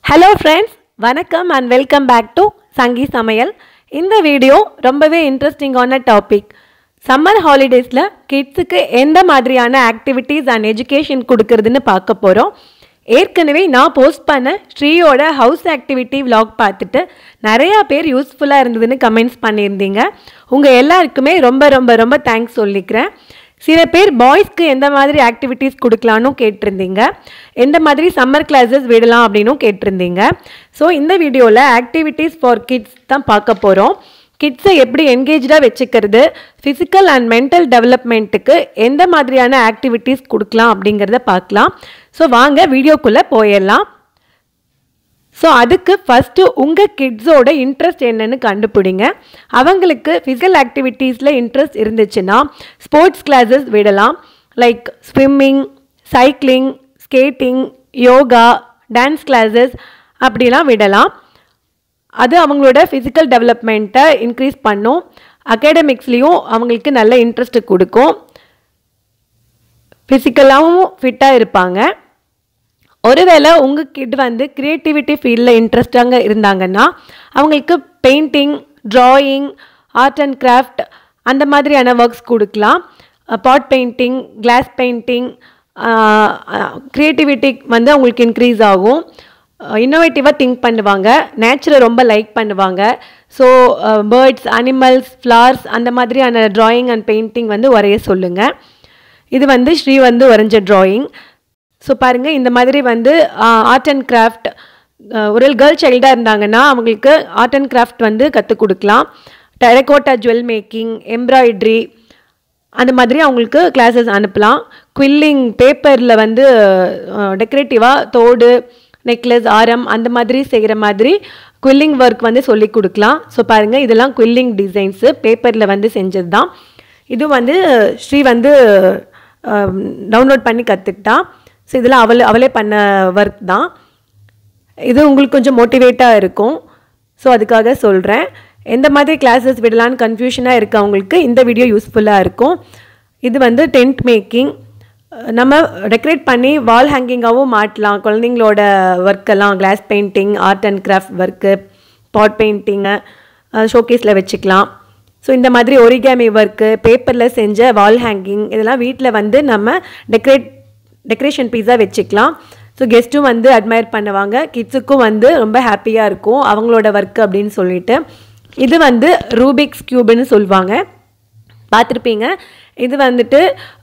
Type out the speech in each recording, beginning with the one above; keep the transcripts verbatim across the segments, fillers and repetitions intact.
Hello friends, வணக்கம் and welcome back to Sangi Samayal. இந்த video ரொம்பவே இன்ட்ரெஸ்டிங்கான டாபிக். சம்மர் ஹாலிடேஸ்ல கிட்ஸுக்கு எந்த மாதிரியான ஆக்டிவிட்டீஸ் அண்ட் எஜுகேஷன் கொடுக்கறதுன்னு பார்க்க போகிறோம். ஏற்கனவே நான் போஸ்ட் பண்ண ஸ்ரீயோட ஹவுஸ் ஆக்டிவிட்டி vlog பார்த்துட்டு நிறையா பேர் யூஸ்ஃபுல்லாக இருந்ததுன்னு கமெண்ட்ஸ் பண்ணியிருந்தீங்க. உங்கள் எல்லாருக்குமே ரொம்ப ரொம்ப ரொம்ப தேங்க்ஸ் சொல்லிக்கிறேன். சில பேர் பாய்ஸ்க்கு எந்த மாதிரி ஆக்டிவிட்டீஸ் கொடுக்கலான்னு கேட்டிருந்தீங்க, எந்த மாதிரி சம்மர் கிளாஸஸ் விடலாம் அப்படின்னும் கேட்டிருந்தீங்க. ஸோ இந்த வீடியோவில் ஆக்டிவிட்டீஸ் ஃபார் கிட்ஸ் தான் பார்க்க போகிறோம். கிட்ஸை எப்படி என்கேஜாக வச்சுக்கிறது, ஃபிசிக்கல் அண்ட் மென்டல் டெவலப்மெண்ட்டுக்கு எந்த மாதிரியான ஆக்டிவிட்டீஸ் கொடுக்கலாம் அப்படிங்கிறத பார்க்கலாம். ஸோ வாங்க வீடியோக்குள்ளே போயிடலாம். ஸோ அதுக்கு ஃபஸ்ட்டு உங்கள் கிட்ஸோட இன்ட்ரெஸ்ட் என்னன்னு கண்டுபிடிங்க. அவங்களுக்கு ஃபிசிக்கல் ஆக்டிவிட்டீஸில் இன்ட்ரெஸ்ட் இருந்துச்சுன்னா ஸ்போர்ட்ஸ் கிளாஸஸ் விடலாம். Like swimming, cycling, skating, yoga, dance classes அப்படிலாம் விடலாம். அது அவங்களோட ஃபிசிக்கல் டெவலப்மெண்ட்டை இன்க்ரீஸ் பண்ணும். அகாடமிக்ஸ்லேயும் அவங்களுக்கு நல்ல இன்ட்ரெஸ்ட் கொடுக்கும். ஃபிசிக்கலாகவும் ஃபிட்டாக இருப்பாங்க. ஒருவேளை உங்கள் கிட் வந்து க்ரியேட்டிவிட்டி ஃபீல்டில் இன்ட்ரெஸ்டாக இருந்தாங்கன்னா அவங்களுக்கு painting, drawing, art and craft அந்த மாதிரியான ஒர்க்ஸ் கொடுக்கலாம். Pot painting, glass painting, creativity வந்து அவங்களுக்கு இன்க்ரீஸ் ஆகும். இன்னோவேட்டிவாக திங்க் பண்ணுவாங்க, நேச்சரை ரொம்ப லைக் பண்ணுவாங்க. ஸோ பேர்ட்ஸ், அனிமல்ஸ், ஃப்ளவர்ஸ் அந்த மாதிரியான ட்ராயிங் அண்ட் பெயிண்டிங் வந்து வரைய சொல்லுங்கள். இது வந்து ஸ்ரீ வந்து வரைஞ்ச ட்ராயிங். ஸோ பாருங்கள், இந்த மாதிரி வந்து ஆர்ட் அண்ட் கிராஃப்ட், ஒரு கேர்ள் சைல்டாக இருந்தாங்கன்னா அவங்களுக்கு ஆர்ட் அண்ட் கிராஃப்ட் வந்து கற்றுக் கொடுக்கலாம். டெரகோட்டா ஜுவல் மேக்கிங், எம்ப்ராய்ட்ரி அந்த மாதிரி அவங்களுக்கு கிளாஸஸ் அனுப்பலாம். குவில்லிங், பேப்பரில் வந்து டெக்கரேட்டிவாக தோடு, நெக்லஸ், ஆரம் அந்த மாதிரி செய்கிற மாதிரி குவில்லிங் ஒர்க் வந்து சொல்லி கொடுக்கலாம். ஸோ பாருங்கள், இதெல்லாம் குவில்லிங் டிசைன்ஸு பேப்பரில் வந்து செஞ்சது தான். இது வந்து ஸ்ரீ வந்து டவுன்லோட் பண்ணி கற்றுக்கிட்டா. ஸோ இதெல்லாம் அவள் அவளே பண்ண ஒர்க் தான். இது உங்களுக்கு கொஞ்சம் மோட்டிவேட்டாக இருக்கும். ஸோ அதுக்காக சொல்கிறேன். எந்த மாதிரி கிளாஸஸ் விடலான்னு கன்ஃபியூஷனாக இருக்குது அவங்களுக்கு இந்த வீடியோ யூஸ்ஃபுல்லாக இருக்கும். இது வந்து டென்ட் மேக்கிங், நம்ம டெக்கரேட் பண்ணி வால் ஹேங்கிங்காகவும் மாட்டலாம். குழந்தைங்களோட ஒர்க்கெல்லாம் glass painting, art and craft work, pot painting ஷோகேஸில் வச்சுக்கலாம். ஸோ இந்த மாதிரி ஒரிகாமி ஒர்க்கு, பேப்பரில் செஞ்ச வால் ஹேங்கிங் இதெல்லாம் வீட்டில் வந்து நம்ம டெக்கரேட் டெக்கரேஷன் பீஸாக வச்சுக்கலாம். ஸோ கெஸ்ட்டும் வந்து அட்மையர் பண்ணுவாங்க, கிட்ஸுக்கும் வந்து ரொம்ப ஹாப்பியாக இருக்கும் அவங்களோட ஒர்க்கு அப்படின்னு சொல்லிட்டு. இது வந்து ரூபிக்ஸ் க்யூப்னு சொல்லுவாங்க, பார்த்துருப்பீங்க. இது வந்துட்டு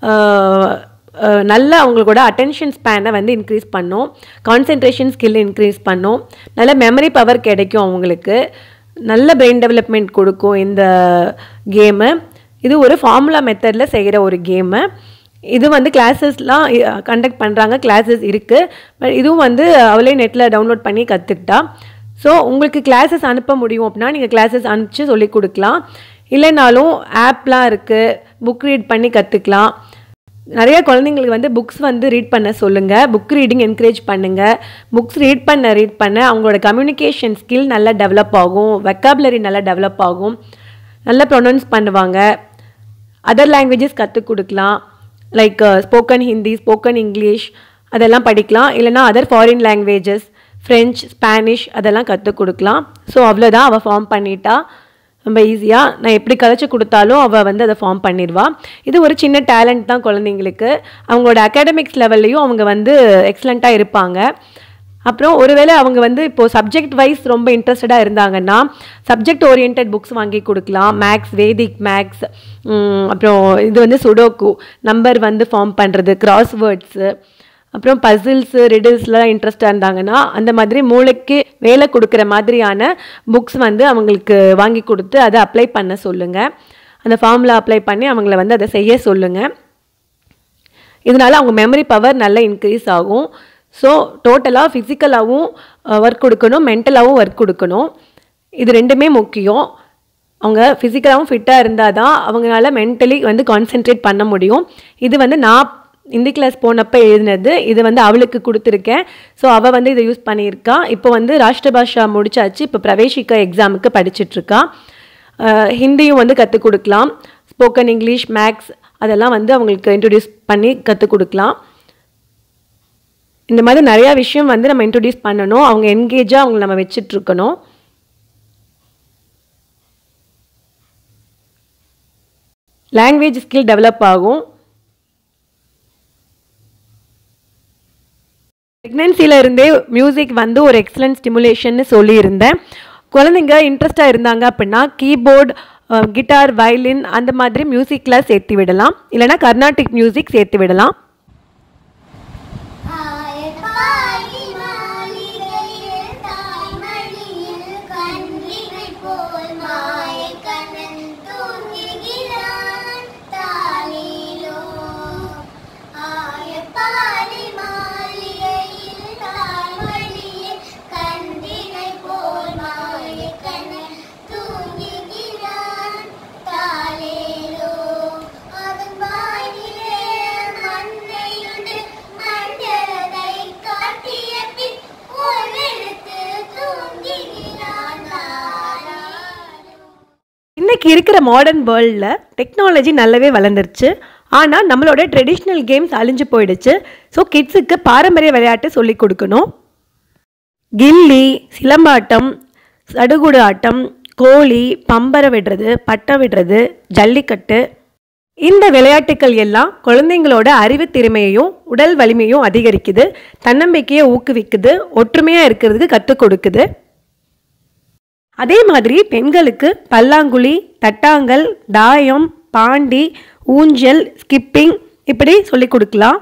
நல்ல அவங்களோட அட்டென்ஷன் ஸ்பேனை வந்து இன்க்ரீஸ் பண்ணும், கான்சென்ட்ரேஷன் ஸ்கில் இன்க்ரீஸ் பண்ணும், நல்ல மெமரி பவர் கிடைக்கும் அவங்களுக்கு, நல்ல பிரெயின் டெவலப்மெண்ட் கொடுக்கும் இந்த கேமு. இது ஒரு ஃபார்முலா மெத்தடில் செய்கிற ஒரு கேமு. இது வந்து கிளாஸஸ்லாம் கண்டக்ட் பண்ணுறாங்க, கிளாஸஸ் இருக்குது. பட் இதுவும் வந்து அவளே நெட்டில் டவுன்லோட் பண்ணி கற்றுக்கிட்டா. ஸோ உங்களுக்கு கிளாஸஸ் அனுப்ப முடியும் அப்படின்னா நீங்கள் கிளாஸஸ் அனுப்பிச்சு சொல்லிக் கொடுக்கலாம். இல்லைனாலும் ஆப்லாம் இருக்குது, புக் ரீட் பண்ணி கற்றுக்கலாம். நிறைய குழந்தைங்களுக்கு வந்து புக்ஸ் வந்து ரீட் பண்ண சொல்லுங்கள், புக் ரீடிங் என்கரேஜ் பண்ணுங்கள். புக்ஸ் ரீட் பண்ண ரீட் பண்ண அவங்களோட கம்யூனிகேஷன் ஸ்கில் நல்லா டெவலப் ஆகும், வெக்காபுலரி நல்லா டெவலப் ஆகும், நல்லா ப்ரொனவுன்ஸ் பண்ணுவாங்க. அதர் லாங்குவேஜஸ் கற்றுக் கொடுக்கலாம். Like spoken Hindi, spoken English அதெல்லாம் படிக்கலாம். இல்லைனா other foreign languages, French, Spanish அதெல்லாம் கற்றுக் கொடுக்கலாம். ஸோ அவ்வளோதான், அவள் ஃபார்ம் பண்ணிட்டா ரொம்ப ஈஸியாக. நான் எப்படி கதைச்சி கொடுத்தாலும் அவள் வந்து அதை ஃபார்ம் பண்ணிடுவாள். இது ஒரு சின்ன டேலண்ட் தான் குழந்தைங்களுக்கு. அவங்களோட அகாடமிக்ஸ் லெவல்லையும் அவங்க வந்து எக்ஸலண்ட்டாக இருப்பாங்க. அப்புறம் ஒருவேளை அவங்க வந்து இப்போது சப்ஜெக்ட் வைஸ் ரொம்ப இன்ட்ரெஸ்டடாக இருந்தாங்கன்னா சப்ஜெக்ட் ஓரியன்ட் புக்ஸ் வாங்கி கொடுக்கலாம். மேக்ஸ், வேதிக் மேக்ஸ், அப்புறம் இது வந்து சுடோக்கு நம்பர் வந்து ஃபார்ம் பண்ணுறது, கிராஸ்வேர்ட்ஸு, அப்புறம் பசில்ஸு, ரிடில்ஸ்லாம் இன்ட்ரெஸ்டாக இருந்தாங்கன்னா அந்த மாதிரி மூளைக்கு வேலை கொடுக்குற மாதிரியான புக்ஸ் வந்து அவங்களுக்கு வாங்கி கொடுத்து அதை அப்ளை பண்ண சொல்லுங்கள். அந்த ஃபார்முலா அப்ளை பண்ணி அவங்கள வந்து அதை செய்ய சொல்லுங்கள். இதனால் அவங்க மெமரி பவர் நல்லா இன்க்ரீஸ் ஆகும். ஸோ டோட்டலாக ஃபிசிக்கலாகவும் ஒர்க் கொடுக்கணும், மென்டலாகவும் ஒர்க் கொடுக்கணும். இது ரெண்டுமே முக்கியம். அவங்க ஃபிசிக்கலாகவும் ஃபிட்டாக இருந்தால் தான் அவங்களால மென்டலி வந்து கான்சென்ட்ரேட் பண்ண முடியும். இது வந்து நான் இந்தி கிளாஸ் போனப்போ எழுதினது, இது வந்து அவளுக்கு கொடுத்துருக்கேன். ஸோ அவள் வந்து இதை யூஸ் பண்ணியிருக்கா. இப்போ வந்து ராஷ்டிர பாஷா முடிச்சாச்சு, இப்போ பிரவேசிக்க எக்ஸாமுக்கு படிச்சுட்ருக்கா. ஹிந்தியும் வந்து கற்றுக் கொடுக்கலாம். ஸ்போக்கன் இங்கிலீஷ், மேக்ஸ் அதெல்லாம் வந்து அவங்களுக்கு இன்ட்ரடியூஸ் பண்ணி கற்றுக் கொடுக்கலாம். இந்த மாதிரி நிறையா விஷயம் வந்து நம்ம இன்ட்ரடியூஸ் பண்ணணும். அவங்க என்கேஜாக அவங்க நம்ம வச்சிட்ருக்கணும். லாங்குவேஜ் ஸ்கில் டெவலப் ஆகும். ப்ரெக்னென்சியில் இருந்தே மியூசிக் வந்து ஒரு எக்ஸலன்ட் ஸ்டிமுலேஷன்னு சொல்லியிருந்தேன். குழந்தைங்க இன்ட்ரெஸ்டாக இருந்தாங்க அப்படின்னா கீபோர்டு, கிட்டார், வயலின் அந்த மாதிரி மியூசிக்கில் சேர்த்து விடலாம். இல்லைனா கர்நாடிக் மியூசிக் சேர்த்து விடலாம். இன்றைக்கி இருக்கிற மாடர்ன் வேர்ல்டில் டெக்னாலஜி நல்லாவே வளர்ந்துருச்சு. ஆனால் நம்மளோட ட்ரெடிஷ்னல் கேம்ஸ் அழிஞ்சு போயிடுச்சு. ஸோ கிட்ஸுக்கு பாரம்பரிய விளையாட்டு சொல்லிக் கொடுக்கணும். கில்லி, சிலம்பாட்டம், சடுகுடு ஆட்டம், கோழி, பம்பரை விடுறது, பட்டம் விடுறது, ஜல்லிக்கட்டு, இந்த விளையாட்டுக்கள் எல்லாம் குழந்தைங்களோட அறிவு திறமையையும் உடல் வலிமையும் அதிகரிக்குது, தன்னம்பிக்கையை ஊக்குவிக்குது, ஒற்றுமையாக இருக்கிறதுக்கு கற்றுக் கொடுக்குது. அதே மாதிரி பெண்களுக்கு பல்லாங்குழி, தட்டாங்கல், தாயம், பாண்டி, ஊஞ்சல், ஸ்கிப்பிங் இப்படி சொல்லிக் கொடுக்கலாம்.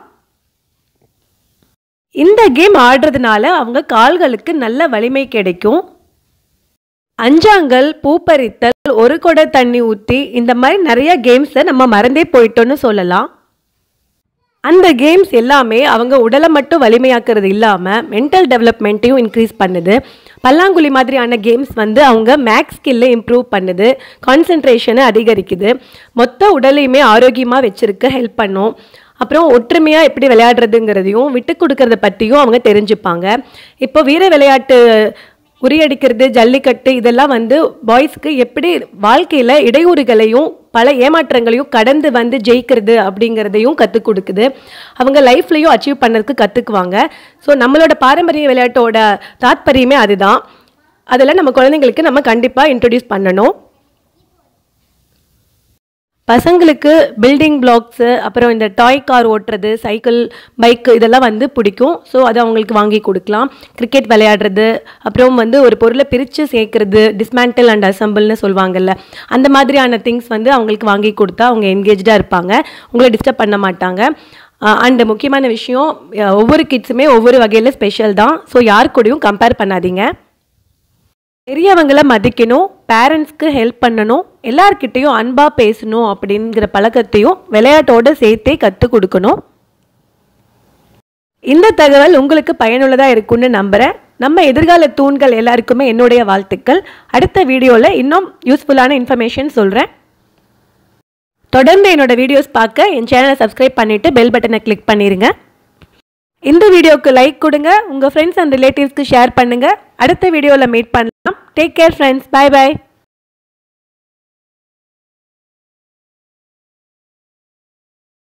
இந்த கேம் ஆடுறதுனால அவங்க கால்களுக்கு நல்ல வலிமை கிடைக்கும். அஞ்சாங்கல், பூப்பறித்தல், ஒரு கொடை தண்ணி ஊற்றி இந்த மாதிரி நிறைய கேம்ஸை நம்ம மறந்தே போயிட்டோன்னு சொல்லலாம். அந்த கேம்ஸ் எல்லாமே அவங்க உடலை மட்டும் வலிமையாக்குறது இல்லாமல் மென்டல் டெவலப்மெண்ட்டையும் இன்க்ரீஸ் பண்ணுது. பல்லாங்குழி மாதிரியான கேம்ஸ் வந்து அவங்க மேக்ஸ் ஸ்கில்லை இம்ப்ரூவ் பண்ணுது, கான்சன்ட்ரேஷனை அதிகரிக்குது, மொத்த உடலையுமே ஆரோக்கியமாக வச்சுருக்க ஹெல்ப் பண்ணும். அப்புறம் ஒற்றுமையாக எப்படி விளையாடுறதுங்கிறதையும் விட்டு கொடுக்கறத பற்றியும் அவங்க தெரிஞ்சுப்பாங்க. இப்போ வீர விளையாட்டு உரியடிக்கிறது, ஜல்லிக்கட்டு இதெல்லாம் வந்து பாய்ஸ்க்கு எப்படி வாழ்க்கையில் இடையூறுகளையும் பல ஏமாற்றங்களையும் கடந்து வந்து ஜெயிக்கிறது அப்படிங்கிறதையும் கற்றுக் கொடுக்குது. அவங்க லைஃப்லையும் அச்சீவ் பண்ணுறதுக்கு கற்றுக்குவாங்க. ஸோ நம்மளோட பாரம்பரிய விளையாட்டோட தாத்பரியமே அதுதான். அதில் நம்ம குழந்தைங்களுக்கு நம்ம கண்டிப்பாக இன்ட்ரடியூஸ் பண்ணணும். பசங்களுக்கு பில்டிங் பிளாக்ஸு, அப்புறம் இந்த டாய் கார் ஓட்டுறது, சைக்கிள், பைக்கு இதெல்லாம் வந்து பிடிக்கும். ஸோ அது அவங்களுக்கு வாங்கி கொடுக்கலாம். கிரிக்கெட் விளையாடுறது, அப்புறம் வந்து ஒரு பொருளை பிரித்து சேர்க்குறது, டிஸ்மேண்டில் அண்ட் அசம்பிள்னு சொல்லுவாங்கல்ல, அந்த மாதிரியான திங்ஸ் வந்து அவங்களுக்கு வாங்கி கொடுத்தா அவங்க என்கேஜாக இருப்பாங்க, உங்களை டிஸ்டர்ப் பண்ண மாட்டாங்க. அண்ட் முக்கியமான விஷயம், ஒவ்வொரு கிட்ஸுமே ஒவ்வொரு வகையில் ஸ்பெஷல் தான். ஸோ யார் கூடயும் கம்பேர் பண்ணாதீங்க. பெரியவங்களை மதிக்கணும், பேரண்ட்ஸ்க்கு ஹெல்ப் பண்ணணும், எல்லார்கிட்டையும் அன்பாக பேசணும் அப்படிங்கிற பழக்கத்தையும் விளையாட்டோடு சேர்த்தே கற்றுக் கொடுக்கணும். இந்த தகவல் உங்களுக்கு பயனுள்ளதாக இருக்கும்னு நம்புகிறேன். நம்ம எதிர்கால தூண்கள் எல்லாருக்குமே என்னுடைய வாழ்த்துக்கள். அடுத்த வீடியோவில் இன்னும் யூஸ்ஃபுல்லான இன்ஃபர்மேஷன் சொல்கிறேன். தொடர்ந்து என்னோடய வீடியோஸ் பார்க்க என் சேனலை சப்ஸ்கிரைப் பண்ணிவிட்டு பெல் பட்டனை கிளிக் பண்ணிடுங்க. இந்த வீடியோக்கு லைக் கொடுங்க, உங்கள் ஃப்ரெண்ட்ஸ் அண்ட் ரிலேட்டிவ்ஸ்க்கு ஷேர் பண்ணுங்கள். அடுத்த வீடியோவில் மீட் பண்ணலாம். Take care friends. Bye by.